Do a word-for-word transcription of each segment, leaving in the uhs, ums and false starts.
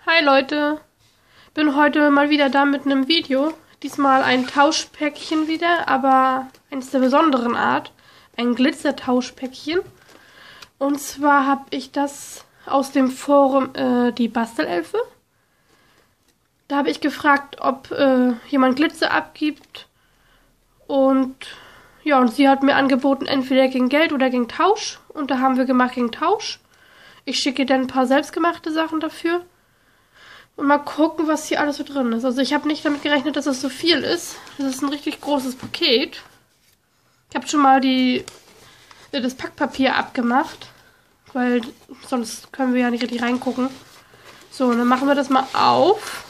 Hi Leute, bin heute mal wieder da mit einem Video. Diesmal ein Tauschpäckchen wieder, aber eines der besonderen Art. Ein Glitzer-Tauschpäckchen. Und zwar habe ich das aus dem Forum äh, die Bastelelfe. Da habe ich gefragt, ob äh, jemand Glitzer abgibt. Und ja, und sie hat mir angeboten, entweder gegen Geld oder gegen Tausch. Und da haben wir gemacht gegen Tausch. Ich schicke ihr dann ein paar selbstgemachte Sachen dafür. Und mal gucken, was hier alles so drin ist. Also ich habe nicht damit gerechnet, dass es so viel ist. Das ist ein richtig großes Paket. Ich habe schon mal die, das Packpapier abgemacht. Weil sonst können wir ja nicht richtig reingucken. So, und dann machen wir das mal auf.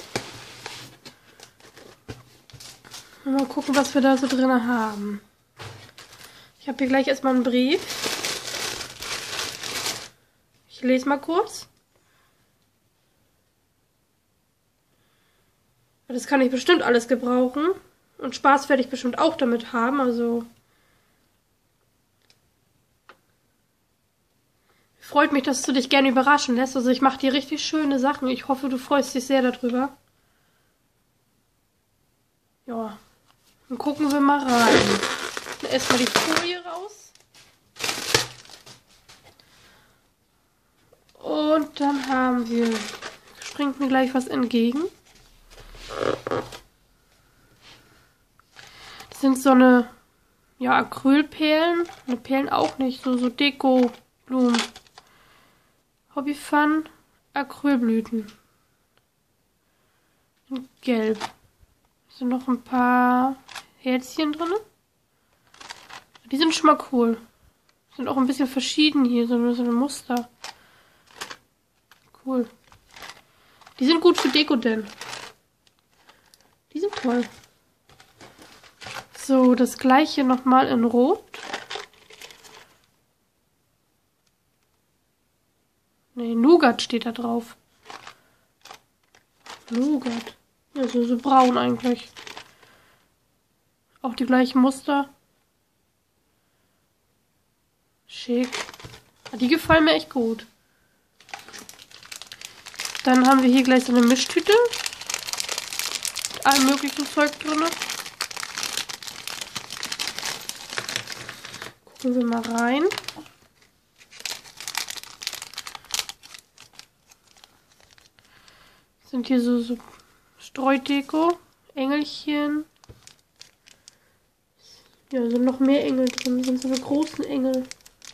Und mal gucken, was wir da so drin haben. Ich habe hier gleich erstmal einen Brief. Ich lese mal kurz. Das kann ich bestimmt alles gebrauchen. Und Spaß werde ich bestimmt auch damit haben. Also freut mich, dass du dich gerne überraschen lässt. Also ich mache dir richtig schöne Sachen. Ich hoffe, du freust dich sehr darüber. Ja, dann gucken wir mal rein. Erstmal die Folie raus. Und dann haben wir, springt mir gleich was entgegen. Das sind so eine, ja, Acrylperlen. Ne, Perlen auch nicht, so, so Deko-Blumen. Hobby-Fun, Acrylblüten. In Gelb. Da sind noch ein paar Herzchen drin. Die sind schon mal cool. Sind auch ein bisschen verschieden hier, so, so ein Muster. Cool. Die sind gut für Deko denn. Die sind toll. So, das gleiche nochmal in Rot. Ne, Nougat steht da drauf. Nougat. Ja, so, so braun eigentlich. Auch die gleichen Muster. Schick. Die gefallen mir echt gut. Dann haben wir hier gleich so eine Mischtüte. Mit allem möglichen Zeug drin. Gucken wir mal rein. Sind hier so, so Streudeko, Engelchen. Ja, sind noch mehr Engel drin. Sind so eine großen Engel.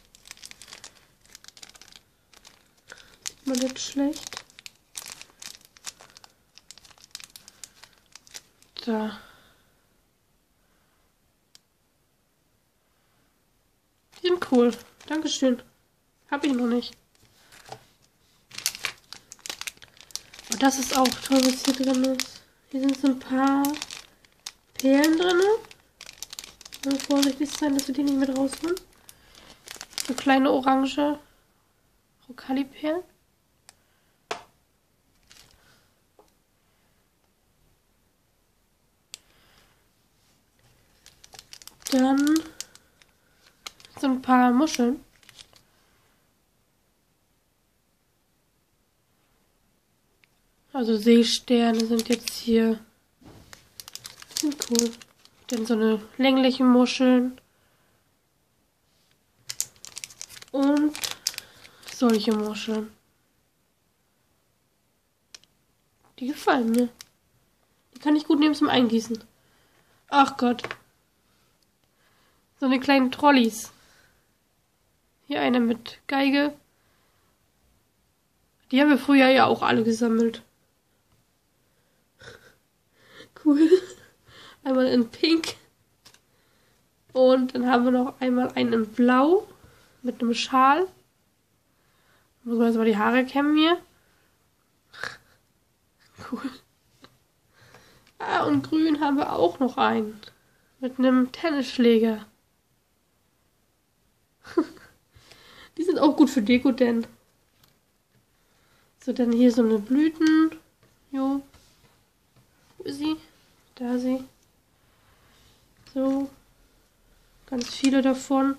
Sieht man jetzt schlecht. Da. Die sind cool. Dankeschön. Hab ich noch nicht. Oh, das ist auch toll, was hier drin ist. Hier sind so ein paar Perlen drin. Muss vorsichtig sein, dass wir die nicht mit rausnehmen. So kleine orange Rocali-Perlen. Dann so ein paar Muscheln. Also Seesterne sind jetzt hier. Sind cool. Dann so eine längliche Muscheln. Und solche Muscheln. Die gefallen mir. Die kann ich gut nehmen zum Eingießen. Ach Gott. So eine kleinen Trolleys. Hier eine mit Geige. Die haben wir früher ja auch alle gesammelt. Cool. Einmal in Pink. Und dann haben wir noch einmal einen in Blau. Mit einem Schal. Muss man jetzt mal die Haare kämmen hier. Cool. Ah, und grün haben wir auch noch einen. Mit einem Tennisschläger. Die sind auch gut für Deko, denn. So, dann hier so eine Blüten. Jo. Wo ist sie? Da ist sie. So. Ganz viele davon.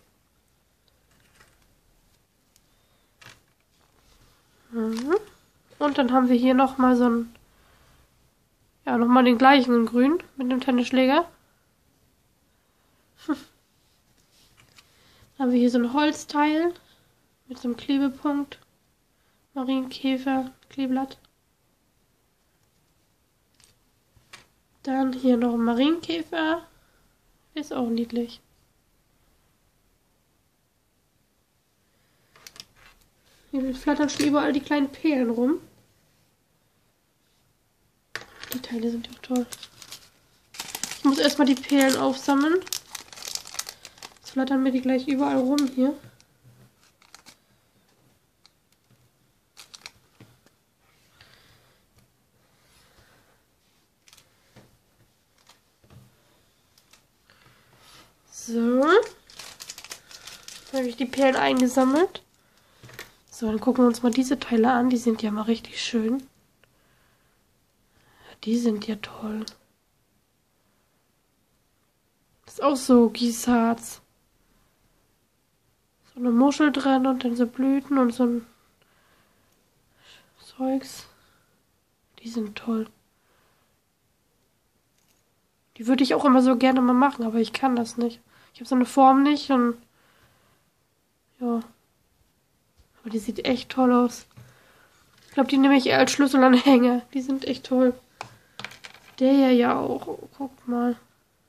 Mhm. Und dann haben wir hier nochmal so ein, ja, nochmal den gleichen in grün mit dem Tennisschläger. Dann haben wir hier so ein Holzteil mit so einem Klebepunkt. Marienkäfer, Kleeblatt. Dann hier noch ein Marienkäfer. Ist auch niedlich. Hier flattern schon überall die kleinen Perlen rum. Die Teile sind ja auch toll. Ich muss erstmal die Perlen aufsammeln. Jetzt flattern mir die gleich überall rum hier. So. Dann habe ich die Perlen eingesammelt. So, dann gucken wir uns mal diese Teile an. Die sind ja mal richtig schön. Die sind ja toll. Das ist auch so Gießharz. So eine Muschel drin und dann so Blüten und so ein Zeugs. Die sind toll. Die würde ich auch immer so gerne mal machen, aber ich kann das nicht. Ich habe so eine Form nicht und ja. Aber die sieht echt toll aus. Ich glaube, die nehme ich eher als Schlüsselanhänger. Die sind echt toll. Der hier ja auch. Oh, guckt mal.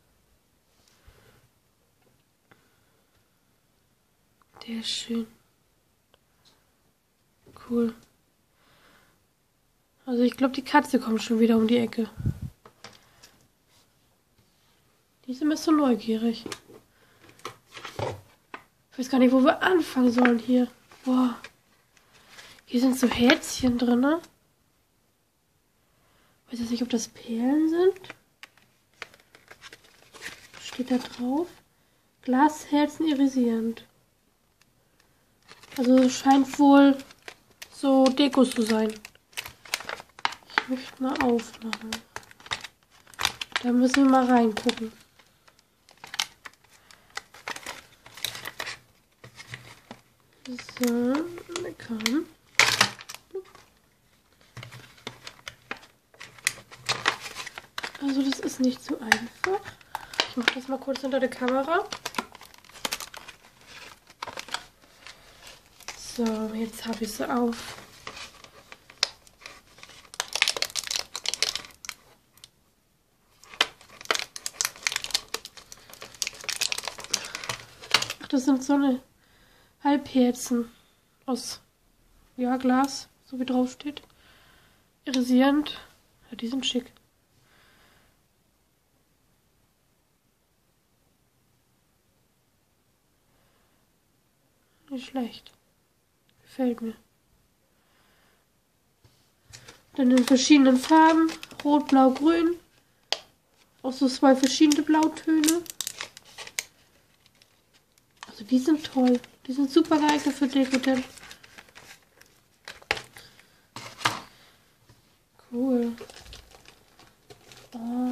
Der ist schön. Cool. Also ich glaube, die Katze kommt schon wieder um die Ecke. Die ist immer so neugierig. Ich weiß gar nicht, wo wir anfangen sollen hier. Boah. Hier sind so Herzchen drin, ne? Ich weiß jetzt nicht, ob das Perlen sind. Steht da drauf. Glasherzen irisierend. Also es scheint wohl so Deko zu sein. Ich möchte mal aufmachen. Da müssen wir mal reingucken. So, komm. Also das ist nicht so einfach. Ich mache das mal kurz hinter der Kamera. So, jetzt habe ich sie auf. Ach, das sind so eine Halbherzen aus, ja, Glas, so wie drauf steht. Irisierend. Ja, die sind schick. Nicht schlecht. Gefällt mir. Dann in verschiedenen Farben. Rot, Blau, Grün. Auch so zwei verschiedene Blautöne. Also die sind toll. Die sind super geeignet für Deko. Cool. Oh.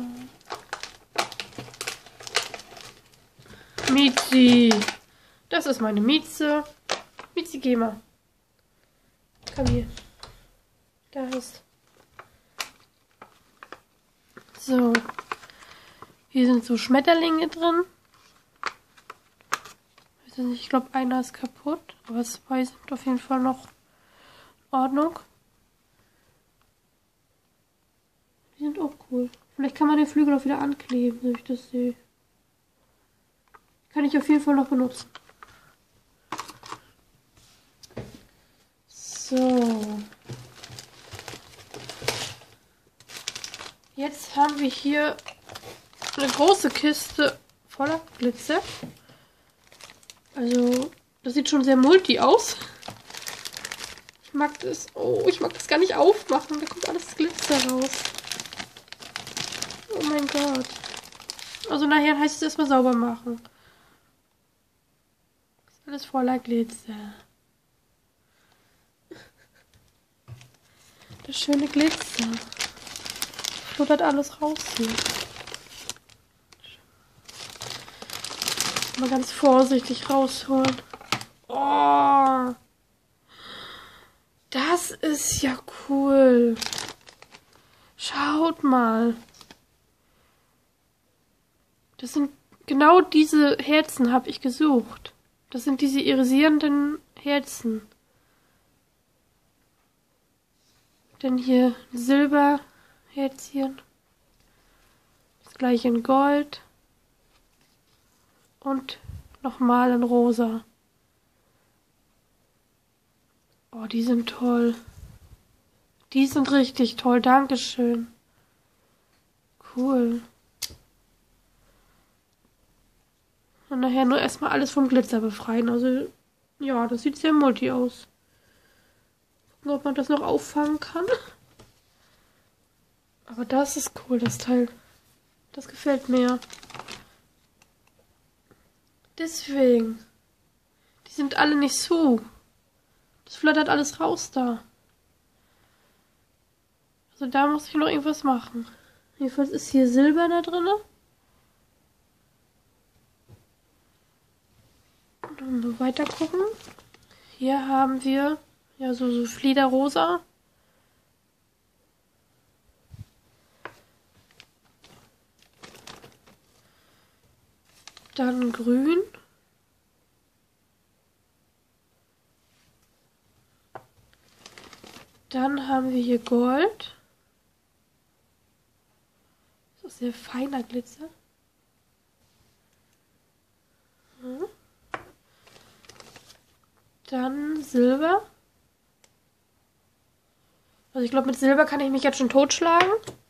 Miezi. Das ist meine Mieze. Miezi, geh mal. Komm hier. Da ist. So. Hier sind so Schmetterlinge drin. Ich glaube, einer ist kaputt, aber zwei sind auf jeden Fall noch in Ordnung. Die sind auch cool. Vielleicht kann man den Flügel auch wieder ankleben, wenn ich das sehe. Kann ich auf jeden Fall noch benutzen. So. Jetzt haben wir hier eine große Kiste voller Glitzer. Also, das sieht schon sehr multi aus. Ich mag das. Oh, ich mag das gar nicht aufmachen. Da kommt alles Glitzer raus. Oh mein Gott. Also nachher heißt es erstmal sauber machen. Das ist alles voller Glitzer. Das schöne Glitzer. Fluttert alles raus hier. Mal ganz vorsichtig rausholen. Oh. Da Das ist ja cool. Schaut mal. Das sind genau diese Herzen, habe ich gesucht. Das sind diese irisierenden Herzen. Dann hier Silberherzchen. Das gleiche in Gold. Und nochmal in Rosa. Oh, die sind toll. Die sind richtig toll. Dankeschön. Cool. Und nachher nur erstmal alles vom Glitzer befreien. Also, ja, das sieht sehr multi aus. Gucken, ob man das noch auffangen kann. Aber das ist cool, das Teil. Das gefällt mir. Deswegen. Die sind alle nicht so. Das flattert alles raus da. Also da muss ich noch irgendwas machen. Jedenfalls ist hier Silber da drin. Und dann so weiter gucken. Hier haben wir ja so, so Fliederrosa. Dann grün. Dann haben wir hier Gold. Das ist sehr feiner Glitzer. Hm. Dann Silber. Also ich glaube, mit Silber kann ich mich jetzt schon totschlagen.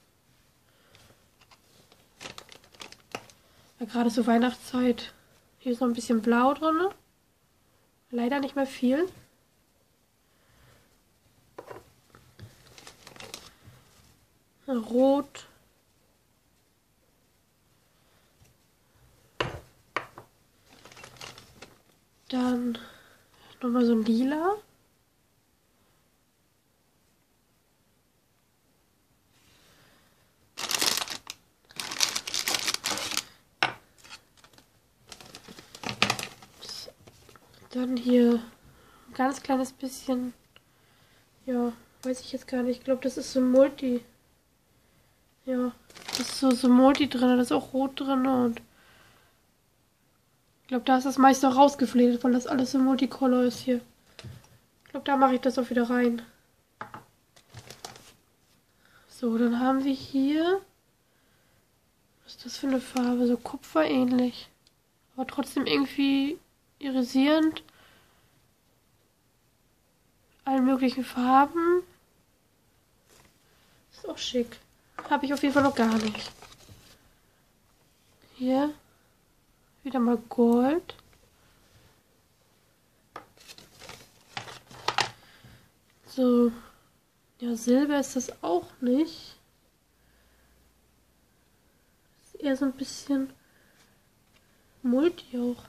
Ja, gerade zur Weihnachtszeit. Hier ist noch ein bisschen Blau drin. Leider nicht mehr viel. Rot. Dann nochmal so ein Lila. Dann hier ein ganz kleines bisschen, ja, weiß ich jetzt gar nicht. Ich glaube, das ist so Multi. Ja, das ist so, so Multi drin, da ist auch Rot drin und ich glaube, da ist das meiste auch rausgefledet, weil das alles so Multicolor ist hier. Ich glaube, da mache ich das auch wieder rein. So, dann haben wir hier, was ist das für eine Farbe? So kupferähnlich, aber trotzdem irgendwie irisierend. Allen möglichen Farben. Ist auch schick. Habe ich auf jeden Fall noch gar nicht. Hier wieder mal Gold. So, ja, Silber ist das auch nicht. Ist eher so ein bisschen Multi auch.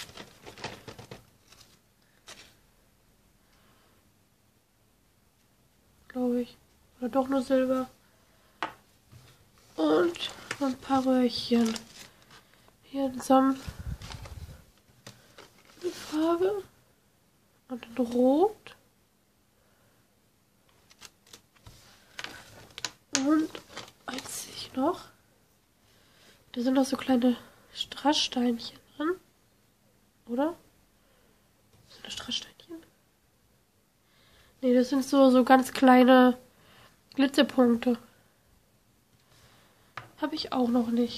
Glaube ich. Oder doch nur Silber. Und ein paar Röhrchen. Hier in Samt. Eine Farbe. Und ein Rot. Und eins sehe ich noch. Da sind noch so kleine Strasssteinchen drin. Oder? Sind das Strasssteinchen? Nee, das sind so, so ganz kleine Glitzerpunkte. Habe ich auch noch nicht.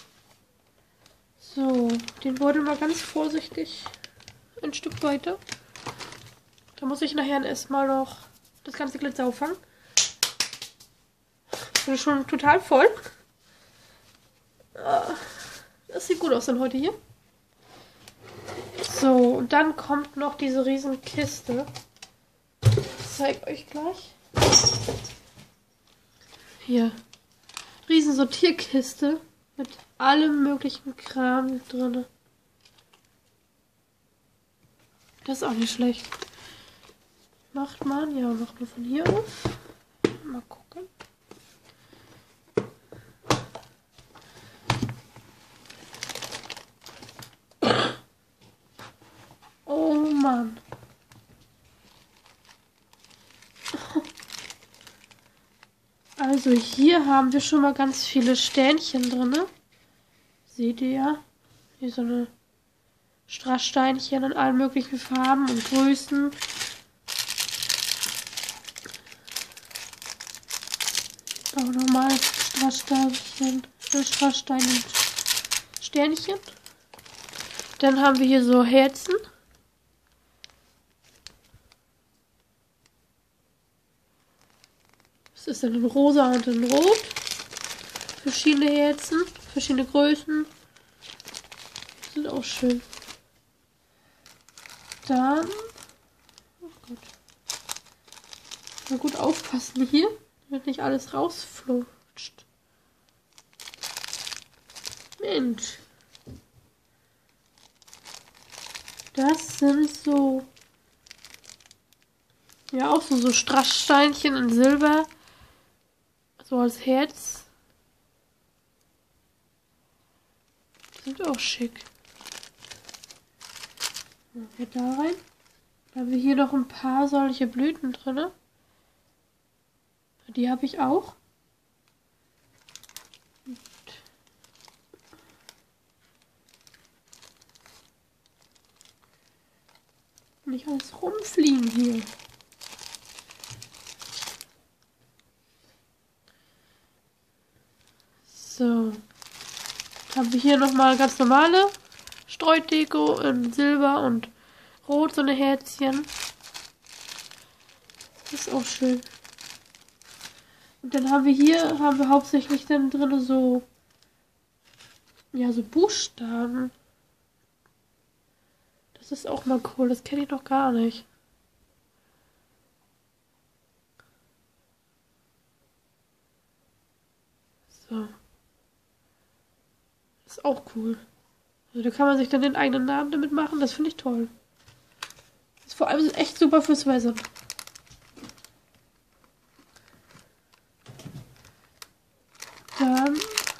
So, den Beutel mal ganz vorsichtig ein Stück weiter. Da muss ich nachher erstmal noch das ganze Glitzer auffangen. Bin schon total voll. Das sieht gut aus dann heute hier. So, und dann kommt noch diese riesen Kiste. Ich zeige euch gleich. Hier. Riesen Sortierkiste mit allem möglichen Kram drin. Das ist auch nicht schlecht. Macht man, ja, macht man von hier auf. Mal gucken. Oh Mann. Also hier haben wir schon mal ganz viele Sternchen drin. Seht ihr ja? Hier so eine Strasssteinchen in allen möglichen Farben und Größen. Auch nochmal Strasssteinchen, Strassstein und Sternchen. Dann haben wir hier so Herzen. Das ist dann in rosa und in rot. Verschiedene Herzen, verschiedene Größen. Sind auch schön. Dann, oh Gott, mal gut aufpassen hier, damit nicht alles rausflutscht. Mensch. Das sind so, ja auch so, so Strasssteinchen in Silber. So als Herz. Sind auch schick. Hier da rein. Da haben wir hier noch ein paar solche Blüten drin. Die habe ich auch. Und nicht alles rumfliegen hier. So. Haben wir hier nochmal ganz normale Streudeko in Silber und Rot, so eine Herzchen. Das ist auch schön. Und dann haben wir hier, haben wir hauptsächlich dann drin so, ja, so Buchstaben. Das ist auch mal cool, das kenne ich noch gar nicht. So. Das ist auch cool. Also da kann man sich dann den eigenen Namen damit machen, das finde ich toll. Das ist vor allem echt super fürs Wetter. Dann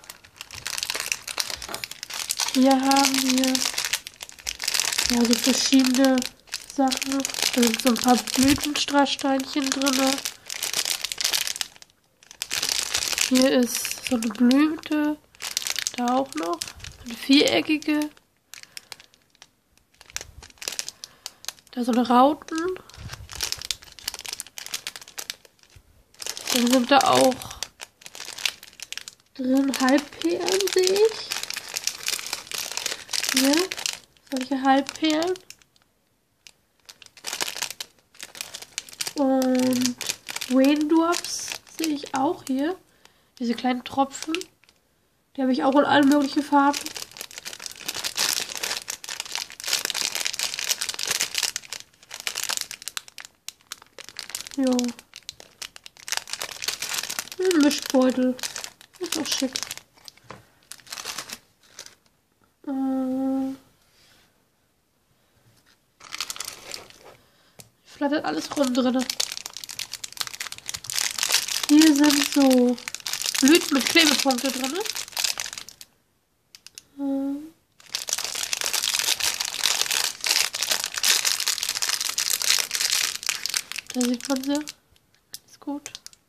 hier haben wir ja so verschiedene Sachen. Da sind so ein paar Blütenstrasssteinchen drin. Hier ist so eine Blüte. Da auch noch. Eine viereckige. Da so eine Rauten. Dann sind da auch drin Halbperlen, sehe ich. Hier, solche Halbperlen. Und Raindrops sehe ich auch hier. Diese kleinen Tropfen. Die habe ich auch in allen möglichen Farben. Jo. Ein Mischbeutel. Ist auch schick. Äh, flattert alles rum drin. Hier sind so Blüten mit Klebepunkte drin. Äh, da sieht man sie. Ist gut.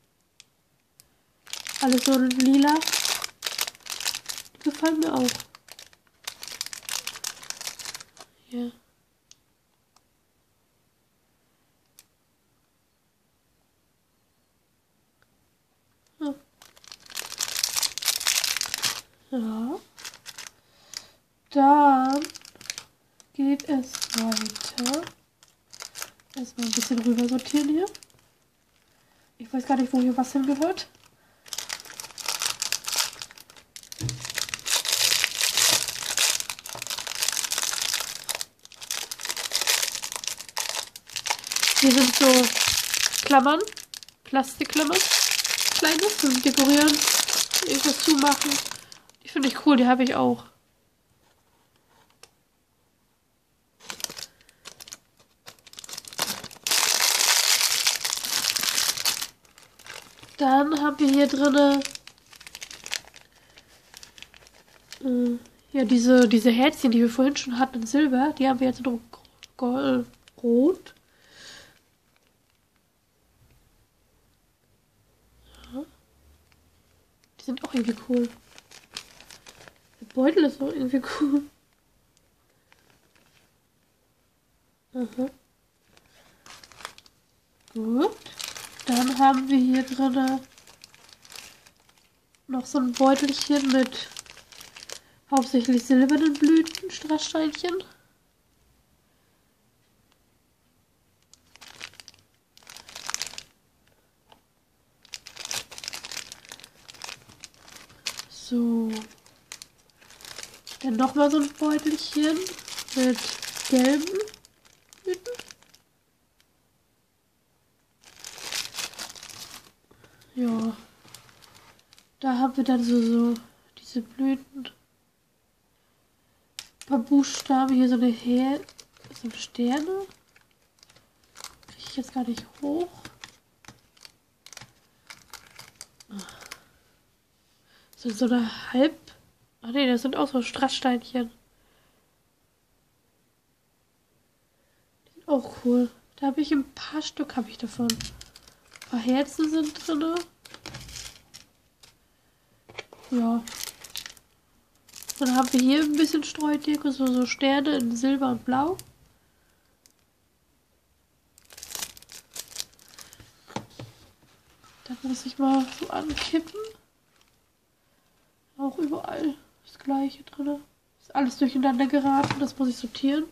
Alles so lila. Die gefallen mir auch. Hier. Ja. Ja. Dann geht es weiter. Erstmal ein bisschen rüber sortieren hier. Ich weiß gar nicht, wo hier was hingehört. Hier sind so Klammern, Plastikklammern, kleine zum Dekorieren, irgendwas zumachen. Die finde ich cool, die habe ich auch. Dann haben wir hier drinne äh, ja diese diese Herzchen, die wir vorhin schon hatten in Silber, die haben wir jetzt in Gold, Rot. Die sind auch irgendwie cool. Der Beutel ist auch irgendwie cool. Aha. Gut. Dann haben wir hier drin noch so ein Beutelchen mit hauptsächlich silbernen Blüten, Strasssteinchen. So. Dann nochmal so ein Beutelchen mit gelben Blüten. Ja. Da haben wir dann so, so diese Blüten. Ein paar Buchstaben, hier so eine Her so Sterne. Kriege ich jetzt gar nicht hoch. So, so eine Halb... Ach nee, das sind auch so Strasssteinchen. Die sind auch cool. Da habe ich ein paar Stück habe ich davon. Ein paar Herzen sind drin. Ja. Dann haben wir hier ein bisschen Streudecke, so, so Sterne in Silber und Blau. Da muss ich mal so ankippen. Auch überall das gleiche drin. Ist alles durcheinander geraten, das muss ich sortieren.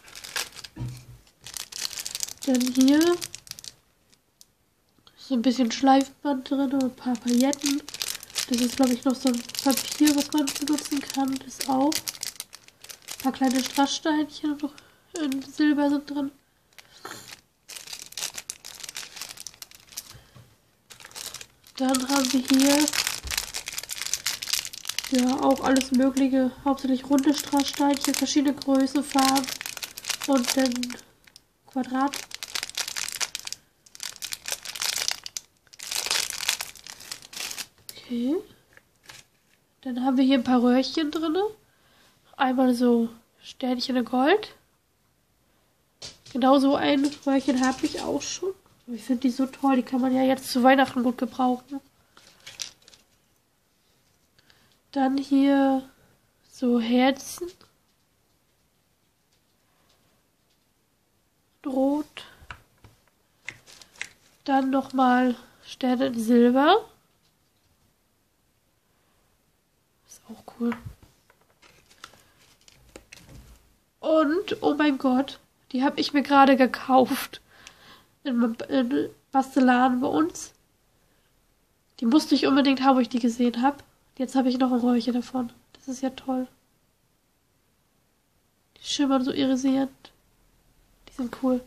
Dann hier so ein bisschen Schleifband drin und ein paar Pailletten. Das ist, glaube ich, noch so ein Papier, was man benutzen kann. Das auch. Ein paar kleine Strasssteinchen noch in Silber sind drin. Dann haben wir hier ja auch alles mögliche, hauptsächlich runde Strasssteinchen, verschiedene Größen, Farben und dann Quadrat. Okay. Dann haben wir hier ein paar Röhrchen drin. Einmal so Sternchen in Gold. Genau so ein Röhrchen habe ich auch schon. Ich finde die so toll, die kann man ja jetzt zu Weihnachten gut gebrauchen. Dann hier so Herzen. Rot. Dann nochmal Sterne in Silber. Ist auch cool. Und, oh mein Gott, die habe ich mir gerade gekauft. In, in Bastelladen bei uns. Die musste ich unbedingt haben, wo ich die gesehen habe. Jetzt habe ich noch ein Röhrchen davon. Das ist ja toll. Die schimmern so irisierend. Die sind cool.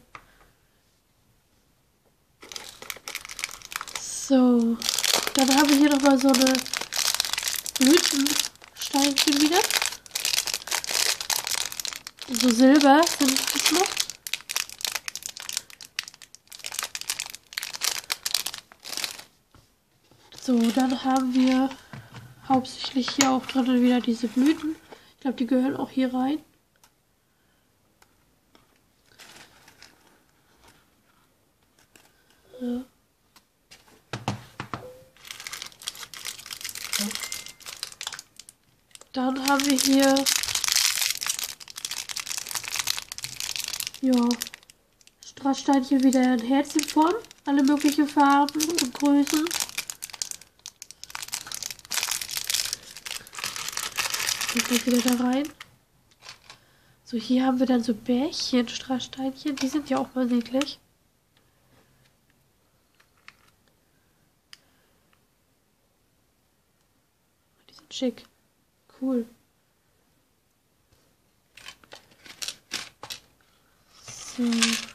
So. Dann haben wir hier nochmal so eine Blütensteinchen wieder. So Silber sind das noch. So, dann haben wir hauptsächlich hier auch drin wieder diese Blüten. Ich glaube, die gehören auch hier rein. Ja. Dann haben wir hier ja Strasssteinchen wieder in Herzchenform. Alle möglichen Farben und Größen. Ich gehe wieder da rein. So, hier haben wir dann so Bärchen, Strasssteinchen. Die sind ja auch mal niedlich. Die sind schick. Cool. So.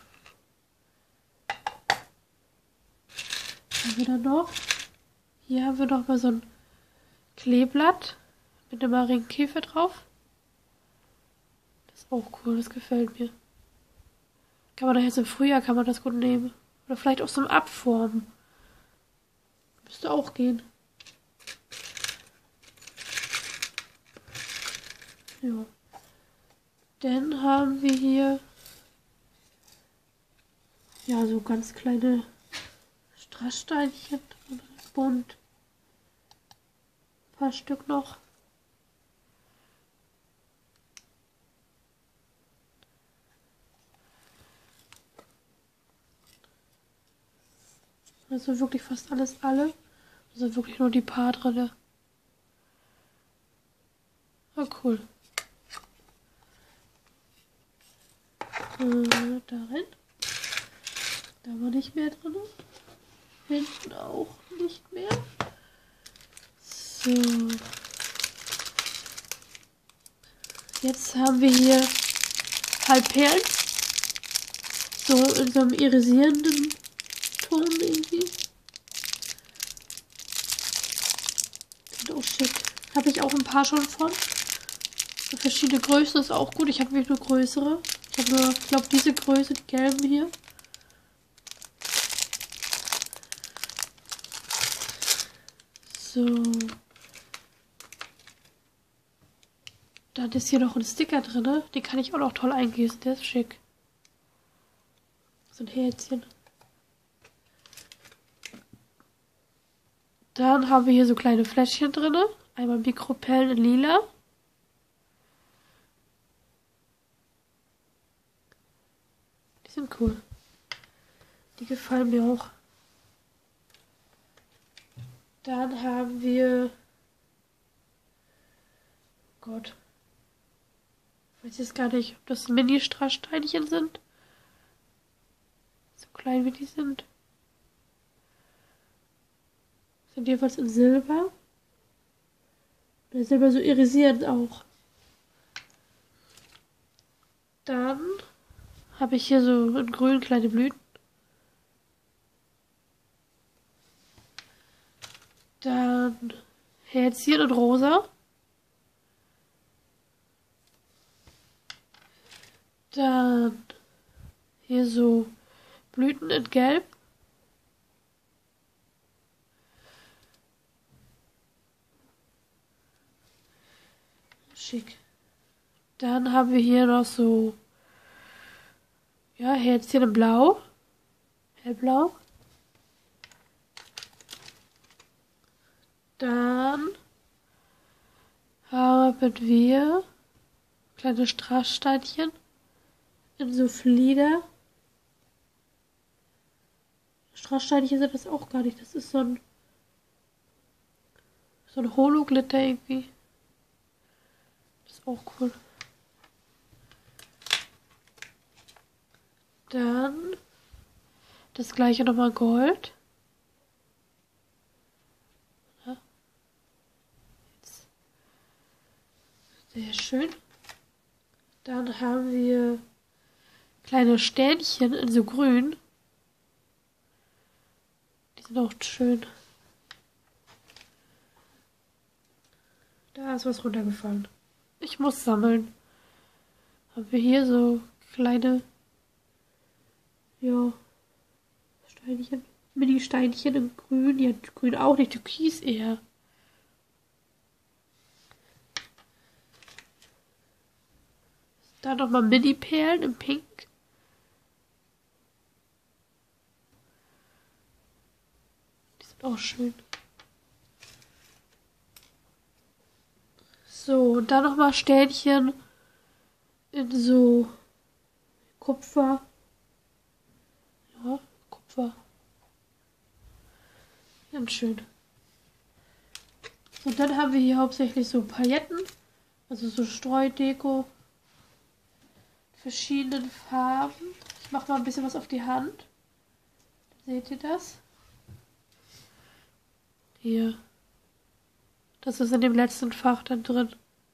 Was haben wir da noch? Hier haben wir noch mal so ein Kleeblatt mit einem Marienkäfer drauf. Das ist auch cool, das gefällt mir. Kann man da jetzt im Frühjahr kann man das gut nehmen. Oder vielleicht auch zum Abformen. Müsste auch gehen. Ja. Dann haben wir hier ja so ganz kleine Strasssteinchen, bunt. Ein paar Stück noch. Also wirklich fast alles alle. Also wirklich nur die paar drin. Ah, cool. Äh, da rein. Da war nicht mehr drin. Hinten auch nicht mehr. So. Jetzt haben wir hier Halbperlen. So in so einem irisierenden Ton irgendwie. Sieht auch schick. Habe ich auch ein paar schon von. So verschiedene Größen ist auch gut. Ich habe wirklich nur größere. Ich habe nur, ich glaube, diese Größe, die gelben hier. So. Dann ist hier noch ein Sticker drin. Den kann ich auch noch toll eingießen. Der ist schick. So ein Herzchen. Dann haben wir hier so kleine Fläschchen drin. Einmal Mikropellen in lila. Die sind cool. Die gefallen mir auch. Dann haben wir... Gott. Ich weiß jetzt gar nicht, ob das Mini-Strasssteinchen sind. So klein wie die sind. Sind jeweils in Silber. Der Silber so irisierend auch. Dann habe ich hier so in grün kleine Blüten. Dann Herzchen in rosa. Dann hier so Blüten in gelb. Schick. Dann haben wir hier noch so, ja, Herzchen in blau. Hellblau. Dann haben wir kleine Strasssteinchen in so Flieder. Strasssteinchen sind das auch gar nicht. Das ist so ein so ein Holo-Glitter irgendwie. Das ist auch cool. Dann das gleiche nochmal Gold. Ja. Jetzt. Sehr schön. Dann haben wir kleine Sternchen in so grün. Die sind auch schön. Da ist was runtergefallen. Ich muss sammeln. Haben wir hier so kleine, ja, Steinchen, Mini-Steinchen in grün. Ja, grün auch nicht, türkis eher. Da nochmal Mini-Perlen im Pink. Die sind auch schön. So, und dann nochmal Sternchen in so Kupfer. Ja, Kupfer. Ganz schön. Und dann haben wir hier hauptsächlich so Pailletten. Also so Streudeko. Verschiedenen Farben. Ich mache mal ein bisschen was auf die Hand. Seht ihr das? Hier. Das ist in dem letzten Fach dann drin.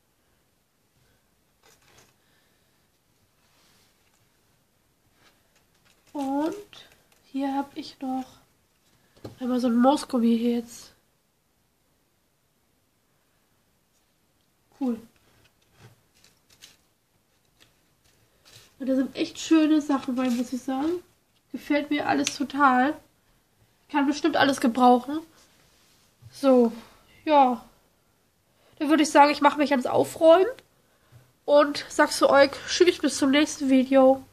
Und hier habe ich noch einmal so ein Moosgummi hier jetzt. Cool. Und da sind echt schöne Sachen bei, muss ich sagen. Gefällt mir alles total. Kann bestimmt alles gebrauchen. So, ja. Dann würde ich sagen, ich mache mich ans Aufräumen. Und sag zu euch, tschüss, bis zum nächsten Video.